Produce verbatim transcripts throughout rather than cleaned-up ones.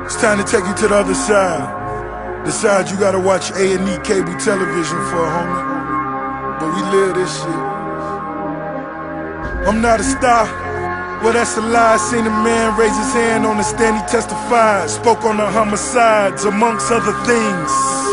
It's time to take you to the other side. The side you gotta watch A and E cable television for, homie. But we live this shit. I'm not a star. Well, that's a lie. Seen a man raise his hand on the stand, he testified. Spoke on the homicides, amongst other things.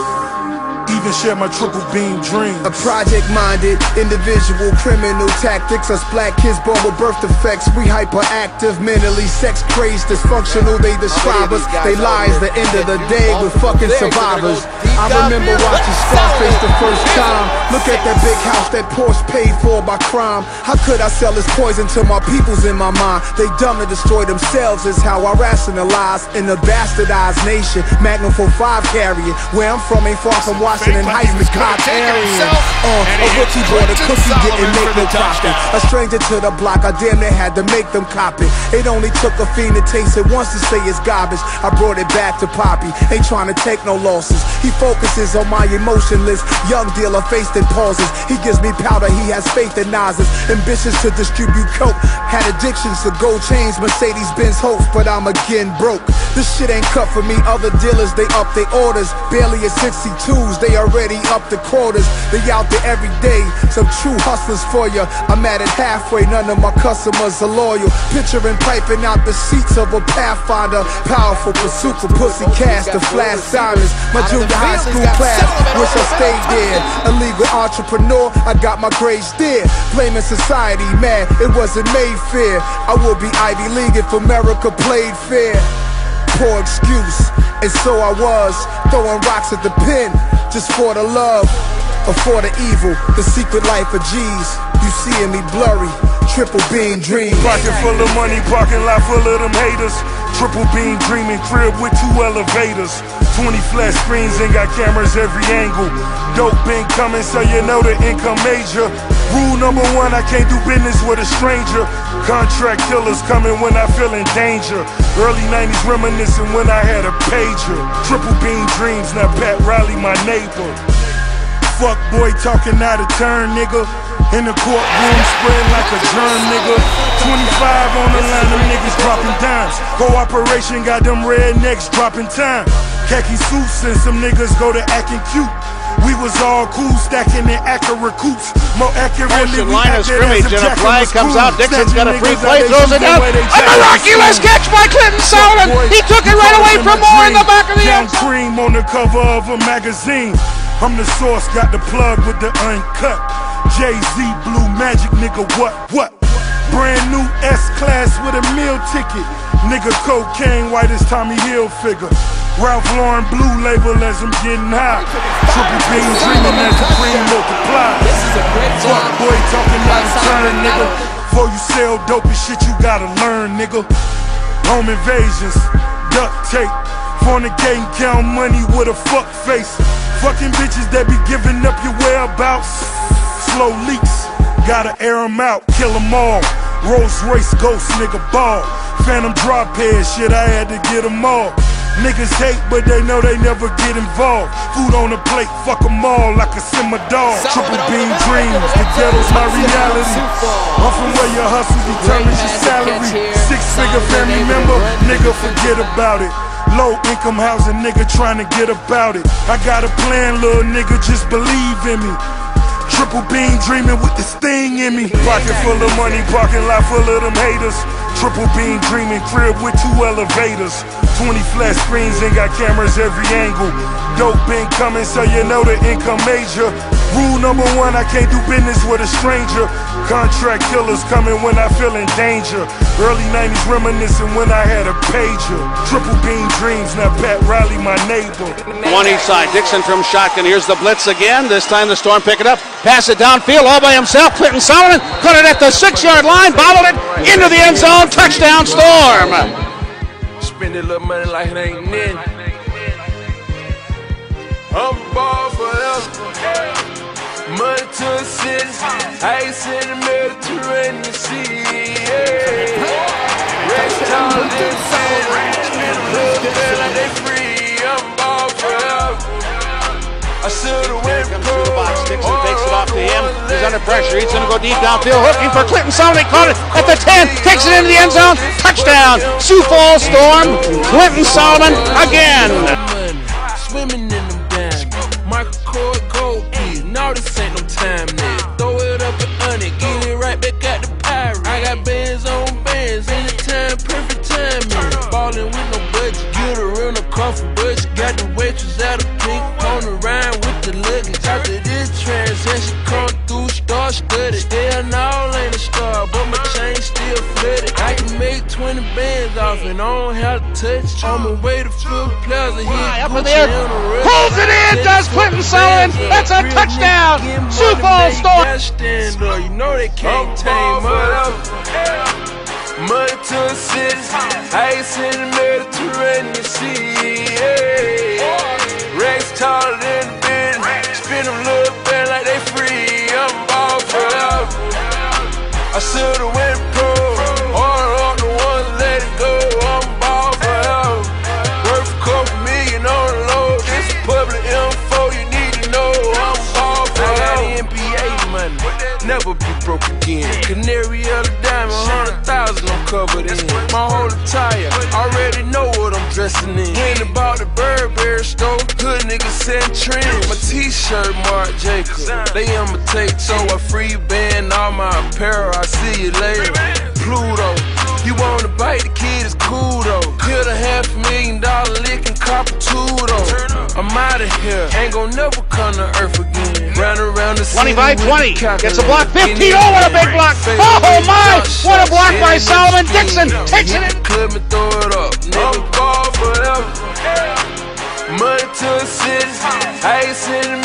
Even share my triple beam dreams. A project-minded individual, criminal tactics. Us black kids born with birth defects. We hyperactive, mentally sex crazed, dysfunctional. They describe us. They lies. The end of the day, we're fucking survivors. I remember watching Scarface the first time. Look at that big house that Porsche paid for by crime. How could I sell this poison to my peoples in my mind? They dumb to destroy themselves is how I rationalize. In a bastardized nation, Magnum four five carrying. Where I'm from ain't far from Washington Heights, the Cockarian. Uh, a rookie bought a cookie, didn't make no profit. A stranger to the block, I damn near had to make them copy. It only took a fiend to taste it once to say it's garbage. I brought it back to Poppy, ain't trying to take no losses. He focuses on my emotionless young dealer faced in pauses. He gives me powder, he has faith in Nas's. Ambitious to distribute coke, had addictions to gold chains, Mercedes-Benz hopes, but I'm again broke. This shit ain't cut for me, other dealers, they up their orders. Barely at sixty-twos, they already up the quarters. They out there every day, some true hustlers for ya. I'm at it halfway, none of my customers are loyal. Picturing piping out the seats of a Pathfinder. Powerful pursuit for pussy cast, the flash silence. My junior high school class, wish I stayed there. Illegal entrepreneur, I got my grades there. Blaming society, man, it wasn't made fair. I would be Ivy League if America played fair. Poor excuse, and so I was throwing rocks at the pen just for the love or for the evil. The secret life of G's, you seeing me blurry. Triple beam dream. Pocket full of money, parking lot full of them haters. Triple beam dreaming, crib with two elevators. Twenty flat screens and got cameras every angle. Dope been coming, so you know the income major. Rule number one, I can't do business with a stranger. Contract killers coming when I feel in danger. Early nineties reminiscing when I had a pager. Triple beam dreams, now Pat Riley my neighbor. Fuck boy talking out of turn, nigga. In the courtroom spreading like a germ, nigga. Twenty-five on the line, them niggas dropping dimes. Cooperation got them rednecks dropping time. Khaki suits and some niggas go to acting cute. We was all cool, stacking in accurate coops. More accurately, we line of scrimmage and a flag comes out. Dixon's got a free play, throws it down. A miraculous catch by Clinton Solomon. He took it right away from Moore in the back of the end zone. Cream on the cover of a magazine. I'm the source, got the plug with the uncut. Jay-Z, Blue Magic, nigga, what, what? Brand new S-Class with a meal ticket. Nigga, cocaine, white as Tommy Hilfiger. Ralph Lauren blue label as I'm getting high. Triple beam dreaming as the cream multiplies. Fuck boy talking out of turn, nigga. Before you sell dope and shit, you gotta learn, nigga. Home invasions, duct tape. Fornicating, count money with a fuck face. Fucking bitches that be giving up your whereabouts. Slow leaks, gotta air them out, kill them all. Rolls Royce ghost, nigga ball. Phantom drop head, shit, I had to get them all. Niggas hate, but they know they never get involved. Food on the plate, fuck them all like a simmer dog. Triple beam dreams, the ghetto's my reality. I'm from where your hustle determines your salary. Six figure family member, nigga forget about it. Low income housing, nigga trying to get about it. I got a plan, little nigga, just believe in me. Triple beam dreaming with this thing in me. Pocket full of money, parking lot full of them haters. Triple beam dreaming, crib with two elevators. Twenty flat screens and got cameras every angle. Dope been coming, so you know the income major. Rule number one, I can't do business with a stranger. Contract killers coming when I feel in danger. Early nineties reminiscing when I had a pager. Triple beam dreams, now Pat Riley my neighbor. One each side, Dixon from shotgun. Here's the blitz again. This time the Storm pick it up. Pass it downfield all by himself. Clinton Solomon caught it at the six-yard line, bobbled it into the end zone. Touchdown, Storm. Spend a little money like it ain't nothing. I'm ball forever. Money to the city. Ice in the Mediterranean Sea. Yeah. Rest all in the city. Look like they free. I'm ball forever. I should've went pro. Dixon takes it off to him. He's under pressure. He's going to go deep downfield, looking for Clinton Solomon. Caught it at the ten, takes it into the end zone. Touchdown, Sioux Falls Storm. Clinton Solomon again. Swimming in them dimes. Michael Kors gold piece. Now this ain't no time, nigga. Throw it up and on it. Get it right back at the pirate. I got bands on bands. Anytime, perfect timing. Ballin' with no budget. Get her in a coffee budget. Got the waitress out of pink. On the rhyme with the luggage. After this transaction, come through, star studded. Hell no, ain't a star, but my chain still flooded. I can make twenty bands off and I don't have to touch. On my way to Phil Plaza, he up in the air, pulls it in, does Clinton Solomon. That's a touchdown, Sioux Falls Storm. You know they can't tame us. Money to the city, ice in the Mediterranean Sea. Yeah. Rex taller than the business, spin them little band like they free. I'm ball forever. I should've went pro, order up the ones let it go. I'm ball forever. Worth a couple million on the low. This is public info you need to know. I'm ball forever. I got N B A money, never be broke again. Canary of the diamond, hundred thousand I'm covered in. My whole attire, already know what I'm dressing in. Went and bought the Burberry store, good niggas set trends. My t-shirt Marc Jacobs, they imitate, so I free band all my apparel. I see you later. Pluto, you wanna bite the kid, it's cool though. Hit a half a million dollar lick and cop a two though. I'm out of here, ain't gon' never come to earth again. Round around the city twenty-five twenty, gets a block, fifteen, oh what a big block. Oh my, what a block by Solomon. Dixon takes it in. Clip and throw it up, nigga ball forever. Money to the city, ice in the